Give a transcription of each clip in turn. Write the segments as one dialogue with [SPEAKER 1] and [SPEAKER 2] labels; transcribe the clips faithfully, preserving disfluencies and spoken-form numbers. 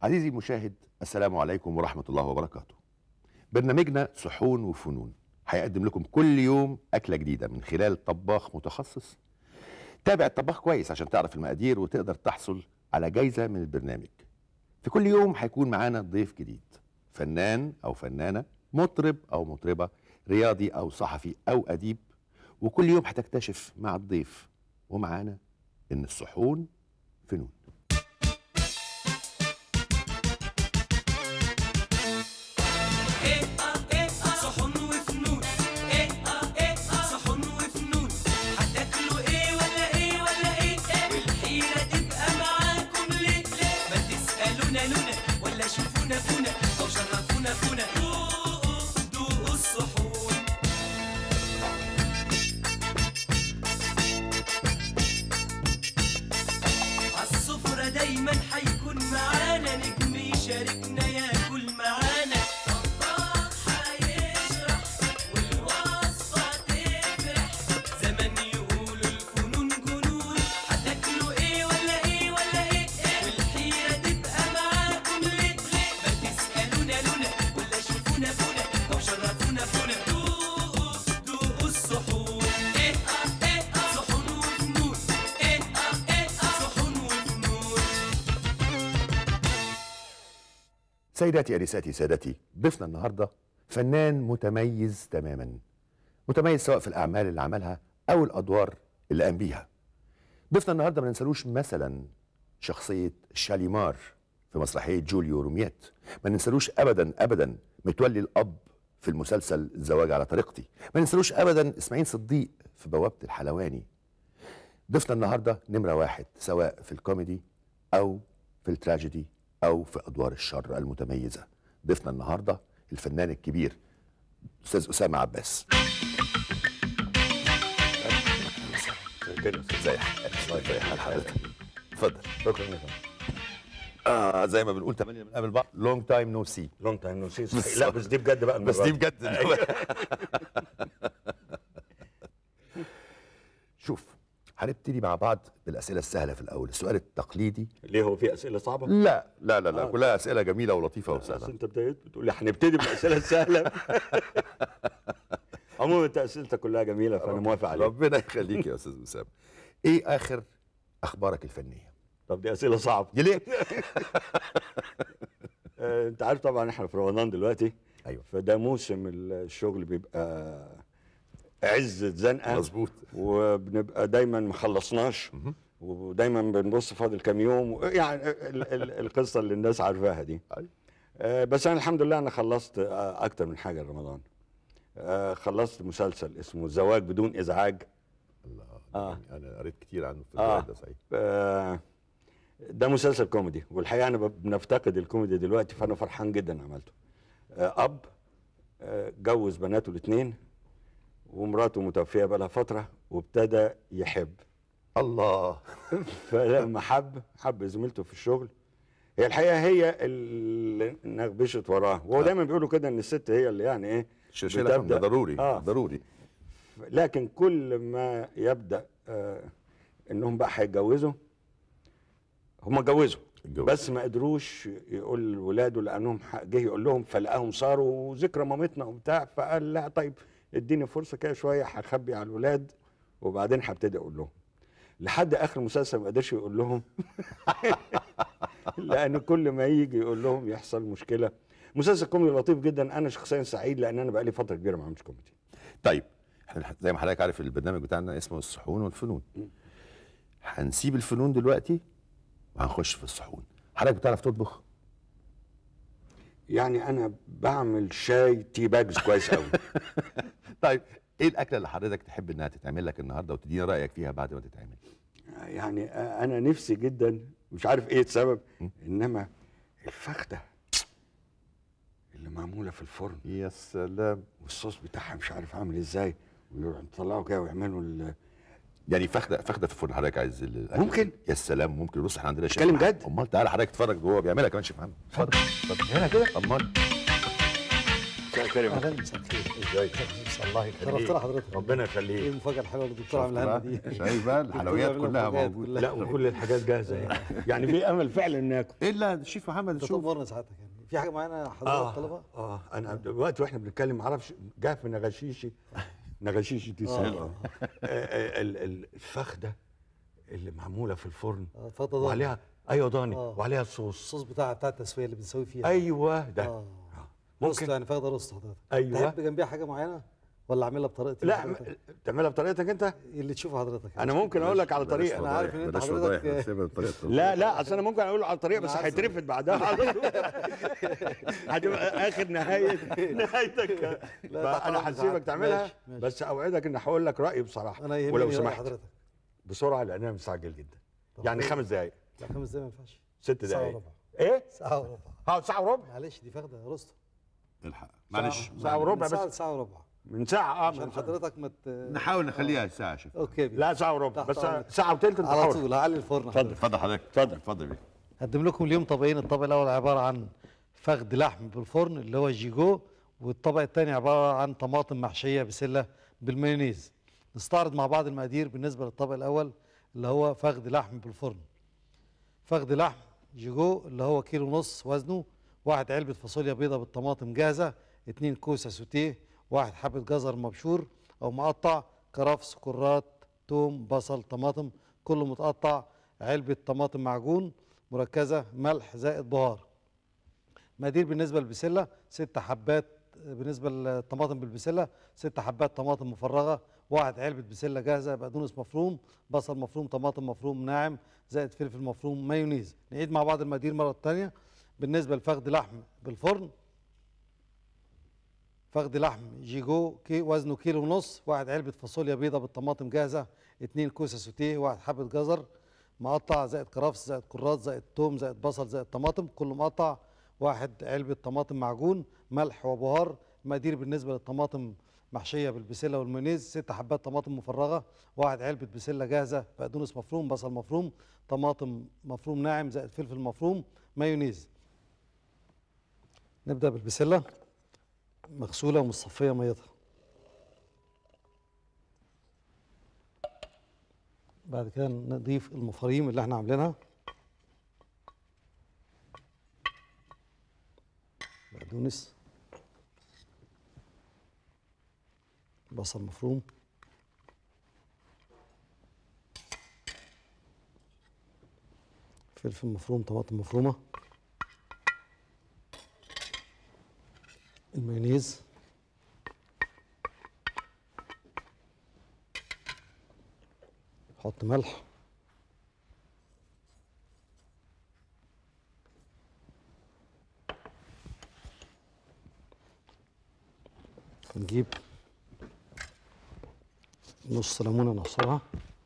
[SPEAKER 1] عزيزي المشاهد، السلام عليكم ورحمة الله وبركاته. برنامجنا صحون وفنون هيقدم لكم كل يوم أكلة جديدة من خلال طباخ متخصص. تابع الطباخ كويس عشان تعرف المقادير وتقدر تحصل على جايزة من البرنامج. في كل يوم هيكون معانا ضيف جديد، فنان أو فنانة، مطرب أو مطربة، رياضي أو صحفي أو أديب، وكل يوم هتكتشف مع الضيف ومعانا إن الصحون فنون.
[SPEAKER 2] دايما حيكون معانا نجم يشاركنا ياكل معانا، طباخ حيشرح والوصفة تفرح، زمان يقولوا الفنون جنون، هتاكلوا ايه ولا ايه ولا ايه ايه، والحيرة تبقى معاكم ليه ليه، ما تسألونا لونا ولا شوفونا فونا أو شرفونا فونا، دوقوا دوقوا الصحون. ايه اه ايه اه صحون وفنون، ايه اه ايه اه صحون وفنون.
[SPEAKER 1] سيداتي انساتي سادتي، ضيفنا النهارده فنان متميز تماما، متميز سواء في الاعمال اللي عملها او الادوار اللي قام بيها. ضيفنا النهارده ما ننسالوش مثلا شخصيه شاليمار في مسرحيه جوليو روميات، ما ننسالوش ابدا ابدا متولي الاب في المسلسل الزواج على طريقتي، ما ننسالوش ابدا اسماعيل صديق في بوابه الحلواني. ضيفنا النهارده نمره واحد سواء في الكوميدي او في التراجيدي أو في أدوار الشر المتميزة. ضيفنا النهاردة الفنان الكبير أستاذ أسامة عباس. ازي حال حضرتك؟ اتفضل.
[SPEAKER 3] شكرا يا فندم.
[SPEAKER 1] اه زي ما بنقول تملي بنقابل بعض، لونج تايم نو سي.
[SPEAKER 3] لونج تايم نو سي. لا بس دي بجد بقى،
[SPEAKER 1] بس دي بجد. شوف، هنبتدي مع بعض بالاسئله السهله في الاول. السؤال التقليدي.
[SPEAKER 3] ليه هو في اسئله صعبه؟
[SPEAKER 1] لا لا لا لا
[SPEAKER 3] آه.
[SPEAKER 1] كلها اسئله جميله ولطيفه وسهله.
[SPEAKER 3] انت ابتديت بتقول لي هنبتدي بالاسئله السهله. عموما انت اسئلتك كلها جميله فانا موافق عليك.
[SPEAKER 1] ربنا يخليك يا استاذ اسامه. ايه اخر اخبارك الفنيه؟
[SPEAKER 3] طب دي اسئله صعبه.
[SPEAKER 1] ليه؟
[SPEAKER 3] آه، انت عارف طبعا احنا في رمضان دلوقتي.
[SPEAKER 1] ايوه.
[SPEAKER 3] فده موسم الشغل بيبقى عز زنقه.
[SPEAKER 1] مظبوط.
[SPEAKER 3] وبنبقى دايما ما خلصناش ودايما بنبص فاضل كام يوم، يعني ال ال القصه اللي الناس عارفاها دي.
[SPEAKER 1] أيوة.
[SPEAKER 3] آه بس انا الحمد لله انا خلصت آه اكتر من حاجه رمضان. آه خلصت مسلسل اسمه الزواج بدون ازعاج.
[SPEAKER 1] الله.
[SPEAKER 3] آه.
[SPEAKER 1] انا قريت كتير عنه في
[SPEAKER 3] آه.
[SPEAKER 1] ده صحيح.
[SPEAKER 3] آه ده مسلسل كوميدي، والحقيقه انا بنفتقد الكوميدي دلوقتي فانا فرحان جدا عملته. آه اب آه جوز بناته الاثنين ومراته متوفيه بقى لها فتره وابتدى يحب.
[SPEAKER 1] الله.
[SPEAKER 3] فلما حب حب زميلته في الشغل، هي الحقيقه هي اللي نغبشت وراه، وهو
[SPEAKER 1] آه.
[SPEAKER 3] دايما بيقولوا كده ان الست هي اللي يعني ايه
[SPEAKER 1] شيله ده ضروري.
[SPEAKER 3] آه.
[SPEAKER 1] ضروري.
[SPEAKER 3] لكن كل ما يبدا آه انهم بقى هيتجوزوا، هم اتجوزوا بس ما قدروش يقول لولاده لانهم جه يقول لهم فلقاهم صاروا ذكرى مامتنا وبتاع، فقال لا طيب اديني فرصه كده شويه هخبي على الولاد وبعدين هبتدي اقول لهم. لحد اخر المسلسل ما قدرش يقول لهم. لان كل ما يجي يقول لهم يحصل مشكله. مسلسل كوميدي لطيف جدا، انا شخصيا سعيد لان انا بقى لي فتره كبيره ما عملتش كوميدي.
[SPEAKER 1] طيب احنا زي ما حضرتك عارف البرنامج بتاعنا اسمه الصحون والفنون. هنسيب الفنون دلوقتي وهنخش في الصحون. حضرتك بتعرف تطبخ؟
[SPEAKER 3] يعني انا بعمل شاي تي باجز كويس قوي.
[SPEAKER 1] طيب ايه الاكله اللي حضرتك تحب انها تتعمل لك النهارده وتدينا رايك فيها بعد ما تتعمل؟
[SPEAKER 3] يعني انا نفسي جدا، مش عارف ايه السبب، انما الفخده اللي معموله في الفرن،
[SPEAKER 1] يا سلام،
[SPEAKER 3] والصوص بتاعها مش عارف عامل ازاي، ويطلعوا كده ويعملوا
[SPEAKER 1] يعني فخده فخده في الفرن حضرتك عايز الاكل؟
[SPEAKER 3] ممكن.
[SPEAKER 1] يا سلام ممكن. بص احنا عندنا شيف.
[SPEAKER 3] اتكلم جد.
[SPEAKER 1] امال تعالى حضرتك اتفرج وهو بيعملها كمان شيف محمد. اتفضل اتفضل
[SPEAKER 3] هنا كده.
[SPEAKER 1] امال
[SPEAKER 3] مساء الخير.
[SPEAKER 4] اهلا مساء الخير.
[SPEAKER 3] ازيك؟ الله يخليك.
[SPEAKER 4] شرفتنا حضرتك.
[SPEAKER 3] ربنا
[SPEAKER 4] ايه
[SPEAKER 3] يخليك.
[SPEAKER 4] المفاجاه الحلوه اللي الدكتور عاملها لنا دي؟
[SPEAKER 1] شايف بقى الحلويات كلها موجوده.
[SPEAKER 3] لا وكل الحاجات جاهزه يعني. يعني في امل فعلا ناكل.
[SPEAKER 1] الا الشيف محمد
[SPEAKER 4] انت
[SPEAKER 1] شوف.
[SPEAKER 4] تأمرنا ساعتك يعني في حاجه معينه حضرتك
[SPEAKER 3] اه
[SPEAKER 4] طلبها؟
[SPEAKER 3] اه انا دلوقتي واحنا بنتكلم ما اعرفش جه في نغشيشي نغشيشي دي سهله. الفخده اللي معموله في الفرن
[SPEAKER 4] اه اتفضل.
[SPEAKER 3] وعليها ايوه ضاني
[SPEAKER 4] آه.
[SPEAKER 3] وعليها الصوص.
[SPEAKER 4] الصوص بتاع بتاع التسويه اللي بنسوي فيها.
[SPEAKER 3] ايوه ده.
[SPEAKER 4] اه
[SPEAKER 3] ممكن
[SPEAKER 4] ممكن يعني فاخده رص حضرتك.
[SPEAKER 3] ايوه.
[SPEAKER 4] تحب جنبيها حاجه معينه ولا اعملها بطريقتي؟
[SPEAKER 3] لا م- تعملها بطريقتك انت.
[SPEAKER 4] اللي تشوفه حضرتك.
[SPEAKER 3] انا ممكن اقول لك على طريقه.
[SPEAKER 4] انا عارف ان انت
[SPEAKER 1] بلاش
[SPEAKER 4] حضرتك
[SPEAKER 1] فضايح، سيبها بطريقته.
[SPEAKER 3] لا لا اصل انا ممكن اقول على طريقه بس
[SPEAKER 4] أنا عارف.
[SPEAKER 3] هيترفد بعدها على طول. هتبقى اخر نهايه نهايتك. فانا هسيبك تعملها
[SPEAKER 4] ماشي، ماشي.
[SPEAKER 3] بس اوعدك ان هقول لك رايي بصراحه.
[SPEAKER 4] انا يهمني
[SPEAKER 3] ولو
[SPEAKER 4] رأي
[SPEAKER 3] سمحت
[SPEAKER 4] حضرتك.
[SPEAKER 3] بسرعه لان انا مستعجل جدا.
[SPEAKER 4] طب
[SPEAKER 3] يعني
[SPEAKER 4] إيه؟
[SPEAKER 3] خمس دقائق
[SPEAKER 4] لا خمس دقايق ما ينفعش.
[SPEAKER 3] ست
[SPEAKER 4] ساعة
[SPEAKER 3] دقائق
[SPEAKER 4] وربع.
[SPEAKER 3] ايه؟
[SPEAKER 4] ساعه وربع.
[SPEAKER 3] اه ساعه وربع.
[SPEAKER 4] معلش دي فاخده رصه.
[SPEAKER 1] الحق معلش
[SPEAKER 3] ساعه وربع
[SPEAKER 4] ساعه
[SPEAKER 3] بس
[SPEAKER 4] ساعه وربع
[SPEAKER 3] من ساعه اه
[SPEAKER 4] عشان
[SPEAKER 3] من ساعة.
[SPEAKER 4] حضرتك ما ت...
[SPEAKER 1] نحاول نخليها ساعه يا شيف.
[SPEAKER 4] اوكي.
[SPEAKER 3] لا ساعه وربع
[SPEAKER 4] تحت
[SPEAKER 3] بس
[SPEAKER 4] أمرك.
[SPEAKER 3] ساعه وثلث انت
[SPEAKER 4] على
[SPEAKER 3] حر.
[SPEAKER 4] طول هعلي الفرن.
[SPEAKER 3] اتفضل.
[SPEAKER 1] اتفضل حضرتك.
[SPEAKER 3] اتفضل.
[SPEAKER 1] اتفضل بيه.
[SPEAKER 4] هقدم لكم اليوم طبقين. الطبق الاول عباره عن فخد لحم بالفرن اللي هو جيجو، والطبق الثاني عباره عن طماطم محشيه بسله بالمايونيز. نستعرض مع بعض المقادير. بالنسبه للطبق الاول اللي هو فخد لحم بالفرن، فخد لحم جيجو اللي هو كيلو ونص وزنه، واحد علبه فاصوليا بيضاء بالطماطم جاهزه، اتنين كوسه سوتيه، واحد حبه جزر مبشور او مقطع، كرفس، كرات، توم، بصل، طماطم كله متقطع، علبه طماطم معجون مركزه، ملح زائد بهار. مقادير بالنسبه للبسله ست حبات. بالنسبه للطماطم بالبسله ست حبات طماطم مفرغه، واحد علبه بسله جاهزه، بقدونس مفروم، بصل مفروم، طماطم مفروم ناعم زائد فلفل مفروم، مايونيز. نعيد مع بعض المقادير مره ثانيه. بالنسبه لفخد لحم بالفرن، فخد لحم جيجو كي وزنه كيلو ونص، واحد علبه فاصوليا بيضاء بالطماطم جاهزه، اتنين كوسه سوتيه، واحد حبه جزر مقطع زائد كرفس زائد كرات زائد توم زائد بصل زائد طماطم كله مقطع، واحد علبه طماطم معجون، ملح وبهار. المقادير بالنسبه للطماطم محشيه بالبسله والمايونيز ست حبات طماطم مفرغه، واحد علبه بسله جاهزه، بقدونس مفروم، بصل مفروم، طماطم مفروم ناعم زائد فلفل مفروم، مايونيز. نبدا بالبسله مغسوله ومصفيه ميتها. بعد كده نضيف المفاريم اللي احنا عاملينها، بقدونس، بصل مفروم، فلفل مفروم، طماطم مفرومه، المايونيز، حط ملح، نجيب نص ليمونه نعصرها،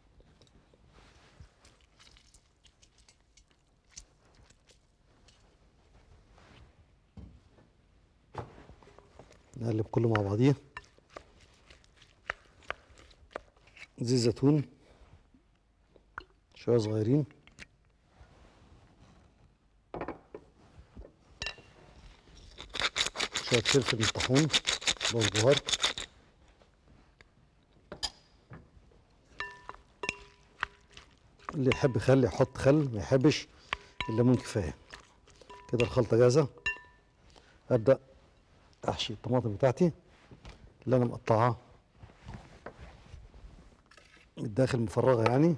[SPEAKER 4] نقلب كله مع بعضيه، زيت زيتون شويه صغيرين، شويه فلفل مطحون بالبهار، اللي يحب يخلي يحط خل، ما يحبش الليمون كفايه. كده الخلطه جاهزه. ابدا احشي الطماطم بتاعتي اللي انا مقطعها من الداخل مفرغه يعني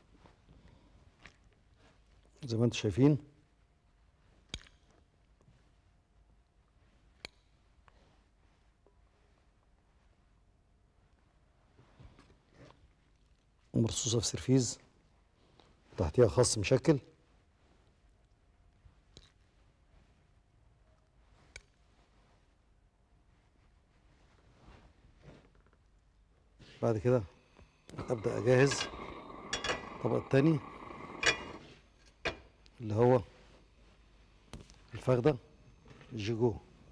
[SPEAKER 4] زي ما انتم شايفين. ومرصوصه في سرفيز تحتيها خس مشكل. بعد كده ابدا اجهز الطبق الثاني اللي هو الفخده الجيجو.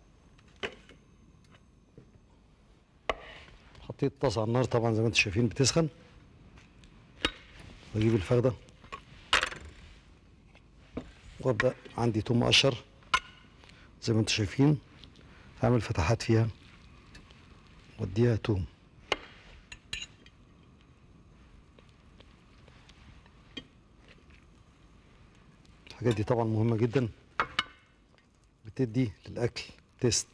[SPEAKER 4] حطيت طاسه على النار طبعا زي ما انتم شايفين بتسخن، واجيب الفخده وابدا عندي توم مقشر زي ما انتم شايفين، هعمل فتحات فيها واديها توم. الحاجات دي طبعا مهمة جدا، بتدي للأكل تيست.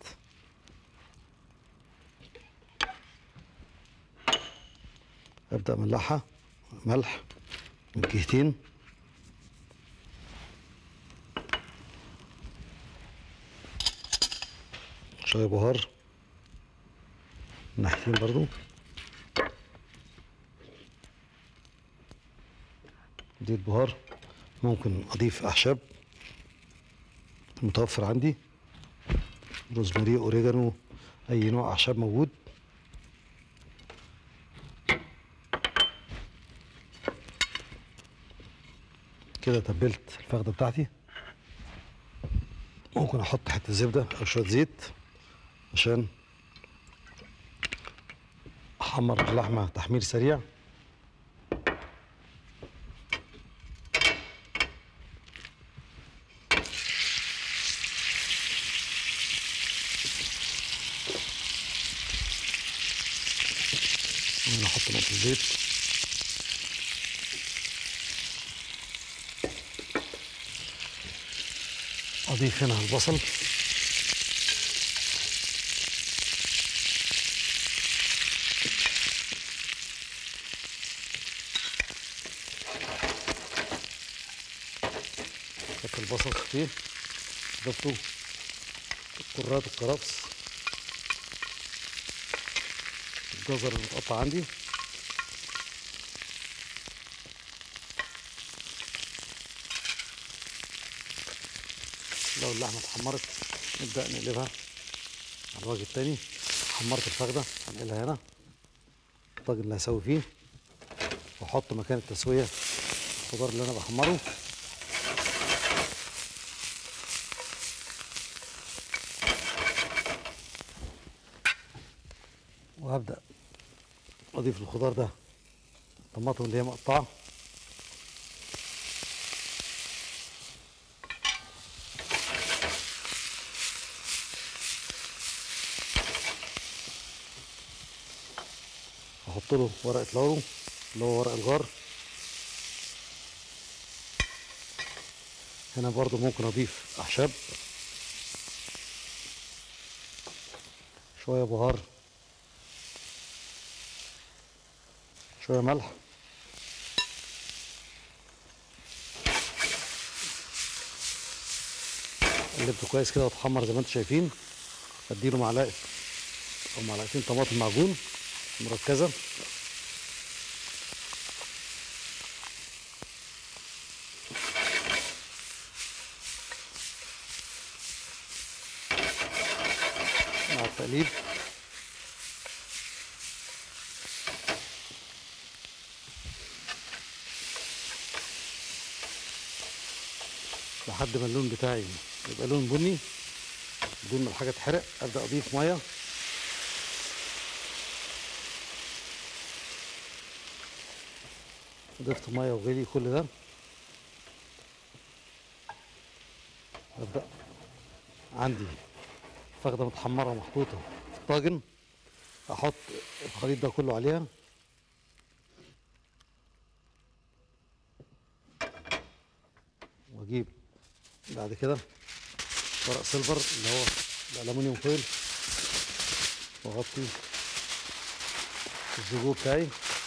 [SPEAKER 4] أبدأ أملحها ملح من جهتين، شوية بهار من ناحيتين برضو، اديت بهار. ممكن أضيف أعشاب متوفر عندي، روزماري، أوريجانو، أي نوع أعشاب موجود. كده تبلت الفخدة بتاعتي. ممكن أحط حتة زبدة أو شوية زيت عشان أحمر اللحمة تحمير سريع. أنا أحط نقطة زيت، أضيف هنا البصل، حط البصل كتير، ضفته كرات الكرفس، الجزر المتقطع عندي، لو اللحمة اتحمرت نبدأ نقلبها على الوجه التاني. حمرت الفخدة هنقلها هنا الطاجن اللي هسوي فيه، واحط مكان التسوية الخضار اللي انا بحمره. وهبدأ اضيف الخضار ده الطماطم اللي هي مقطعة، احط له ورقة لورو اللي هو ورق الغار. هنا برضو ممكن اضيف اعشاب، شوية بهار، شوية ملح، قلبته كويس كده واتحمر زي ما انتم شايفين. اديله معلقة او معلقتين طماطم معجون مركزة، مع التقليب. لحد ما اللون بتاعي يبقى لون بني بدون ما الحاجة تحرق، ابدأ اضيف مية. ضفت مية وغلي كل ده. ابدأ عندي فخدة متحمرة محطوطة في الطاجن، احط الخليط ده كله عليها، واجيب بعد كده ورق سيلفر اللي هو الالومنيوم فويل، واغطي الزجوج بتاعي.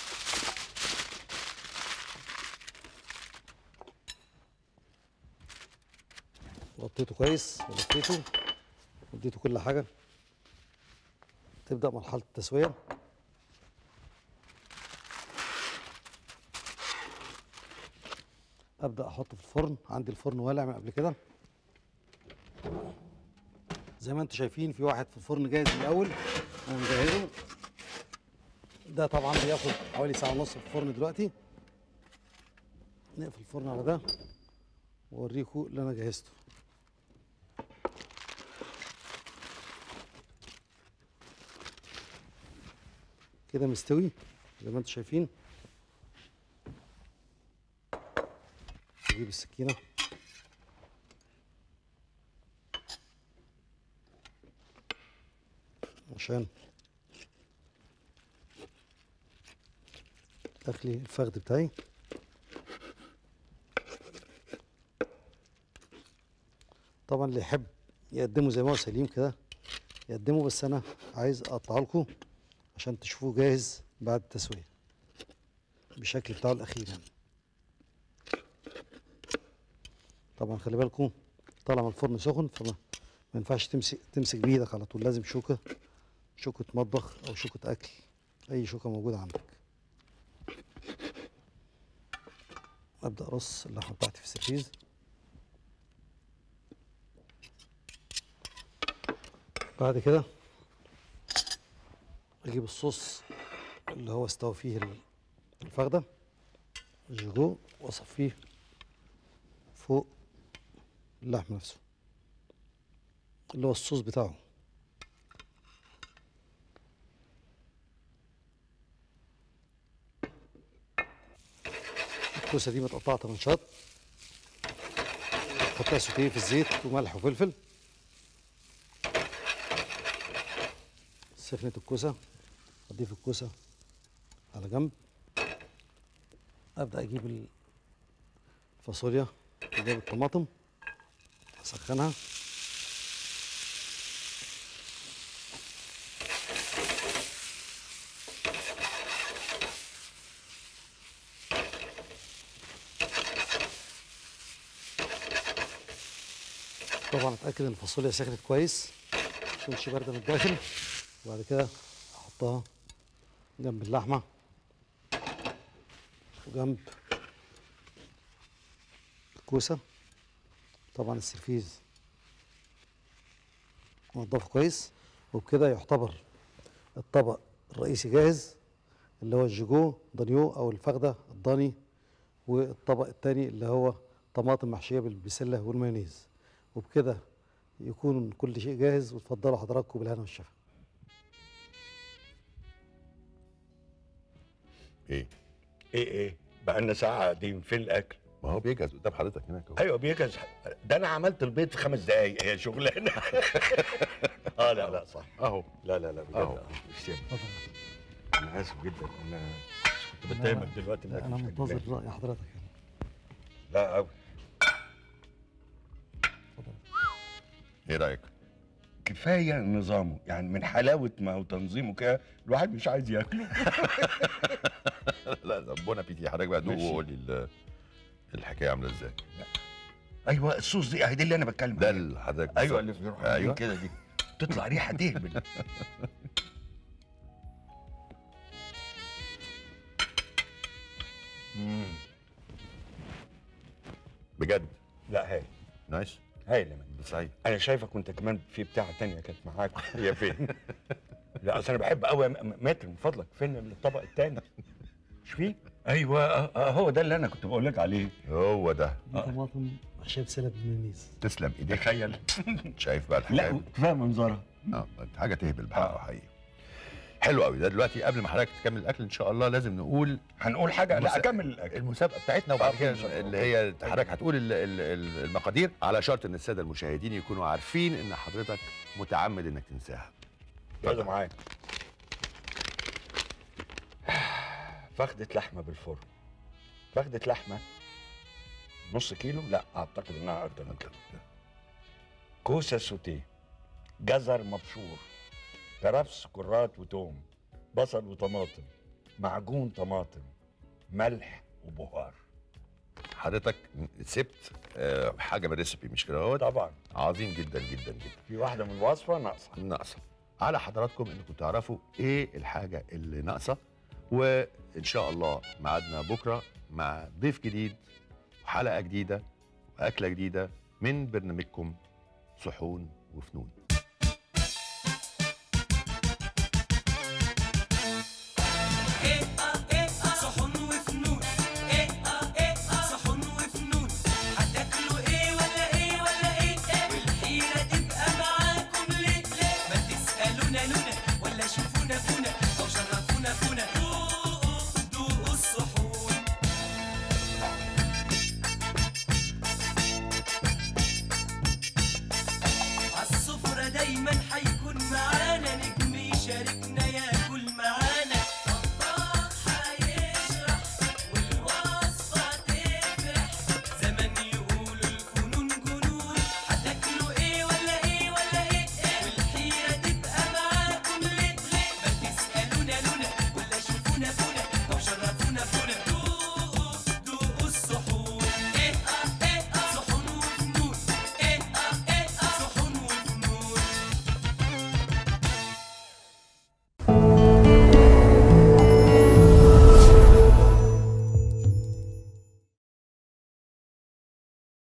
[SPEAKER 4] غطيته كويس ولفيته واديته كل حاجة. تبدأ مرحلة التسوية. أبدأ أحطه في الفرن. عندي الفرن والع من قبل كده زي ما انتم شايفين. في واحد في الفرن جاهز من الأول أنا مجهزه. ده طبعا بياخد حوالي ساعة ونص في الفرن دلوقتي. نقفل الفرن على ده وأوريكم اللي أنا جهزته. كده مستوي زي ما انتم شايفين. اجيب السكينه عشان اخلي الفخذ بتاعي. طبعا اللي يحب يقدمه زي ما هو سليم كده يقدمه، بس انا عايز اقطعه لكم عشان تشوفوه جاهز بعد التسويه بالشكل بتاعه الاخير يعني. طبعا خلي بالكم طالع من الفرن سخن، فما ما ينفعش تمسك تمسك بايدك على طول، لازم شوكه شوكه مطبخ او شوكه اكل، اي شوكه موجوده عندك. ابدا ارص اللحمه بتاعتي في السرفيز. بعد كده اجيب الصوص اللي هو استوى فيه الفخده جيجو واصفيه فوق اللحم نفسه اللي هو الصوص بتاعه. الكوسه دي متقطعه طرنشات، حطها سوتيه في الزيت وملح وفلفل. سخنت الكوسه، اضيف الكوسه على جنب. ابدا اجيب الفاصوليا واجيب الطماطم اسخنها. طبعا اتاكد ان الفاصوليا سخنت كويس ما تكونش بارده من الداخل. وبعد كده احطها جنب اللحمه وجنب الكوسه. طبعا السرفيز انضفه كويس، وبكده يعتبر الطبق الرئيسي جاهز اللي هو الجيجو دانيو او الفخده الضاني، والطبق الثاني اللي هو طماطم محشيه بالبسله والمايونيز. وبكده يكون كل شيء جاهز، وتفضلوا حضراتكم بالهنا والشفا.
[SPEAKER 1] ايه
[SPEAKER 3] ايه ايه بقى لنا ساعه قاعدين، فين الاكل؟
[SPEAKER 1] ما هو بيجهز قدام حضرتك هناك اهو.
[SPEAKER 3] ايوه بيجهز، ده انا عملت البيض في خمس دقايق، هي شغلانه. اه لا لا صح
[SPEAKER 1] اهو.
[SPEAKER 3] لا لا لا بجد
[SPEAKER 1] أهو.
[SPEAKER 3] آه، مش سيب. انا اسف جدا، انا كنت بتهمك دلوقتي إنك
[SPEAKER 4] انا
[SPEAKER 3] مش
[SPEAKER 4] منتظر
[SPEAKER 3] عاجباني.
[SPEAKER 4] راي حضرتك يعني.
[SPEAKER 3] لا قوي.
[SPEAKER 1] ايه رايك؟
[SPEAKER 3] كفايه نظامه، يعني من حلاوه ما هو تنظيمه كده الواحد مش عايز ياكله.
[SPEAKER 1] لا ده بون ابيتي. حضرتك بقى دوق
[SPEAKER 3] ماشي.
[SPEAKER 1] وقول لي ال- الحكايه عامله ازاي.
[SPEAKER 3] ايوه الصوص دي اهي دي اللي انا بتكلم
[SPEAKER 1] ده
[SPEAKER 3] عليها.
[SPEAKER 1] اللي حضرتك
[SPEAKER 3] ايوه
[SPEAKER 1] بالظبط.
[SPEAKER 3] اللي بيروح
[SPEAKER 1] أيوة.
[SPEAKER 3] أيوة. كده دي تطلع ريحه تهبل. مم.
[SPEAKER 1] بجد
[SPEAKER 3] لا هاي
[SPEAKER 1] نايس.
[SPEAKER 3] هاي لمن
[SPEAKER 1] صحيح.
[SPEAKER 3] انا شايفك وانت كمان في بتاعه تانية كانت معاك، هي فين؟ لا اصل انا بحب قوي متر من فضلك، فين الطبق التاني؟ مش فيه؟ ايوه آه آه هو ده اللي انا كنت بقول لك عليه.
[SPEAKER 1] هو ده.
[SPEAKER 4] دي طماطم محشيه بسله بالمايونيز.
[SPEAKER 1] تسلم ايديك.
[SPEAKER 3] تخيل.
[SPEAKER 1] شايف بقى الحكايه.
[SPEAKER 3] لا كفايه منظرها.
[SPEAKER 1] اه حاجه تهبل بحقه حقيقي. حلو قوي ده. دلوقتي قبل ما حضرتك تكمل الاكل ان شاء الله لازم نقول
[SPEAKER 3] هنقول حاجه. لا
[SPEAKER 1] المسا-
[SPEAKER 3] اكمل الاكل.
[SPEAKER 1] المسابقه بتاعتنا، وبعد
[SPEAKER 3] آه،
[SPEAKER 1] كده
[SPEAKER 3] المسابقة.
[SPEAKER 1] اللي هي حضرتك هتقول ال- ال- ال- المقادير، على شرط ان الساده المشاهدين يكونوا عارفين ان حضرتك متعمد انك تنساها.
[SPEAKER 3] يلا معاك. فخدة لحمه بالفرن. فخدة لحمه نص كيلو، لا اعتقد انها اكتر من كده. كوسه سوتيه، جزر مبشور، كرفس كرات وتوم، بصل وطماطم، معجون طماطم، ملح وبهار.
[SPEAKER 1] حضرتك سبت آه، حاجه من الريسبي مش كده اهوت؟
[SPEAKER 3] طبعا
[SPEAKER 1] عظيم جدا جدا جدا.
[SPEAKER 3] في واحده من الوصفه ناقصه.
[SPEAKER 1] ناقصه. على حضراتكم انكم تعرفوا ايه الحاجه اللي ناقصه، وان شاء الله ميعادنا بكره مع ضيف جديد وحلقه جديده واكله جديده من برنامجكم صحون وفنون.
[SPEAKER 2] إيه آه إيه آه صحن وفنون. إيه آه إيه آه صحن وفنون. هتاكلوا إيه ولا إيه ولا إيه إيه، والحيرة تبقى معاكم ليه ليه، ما تسألونا لونا ولا شوفونا فونا أو شرفونا فونا. دوقوا دوقوا الصحون. عالسفرة شاركنا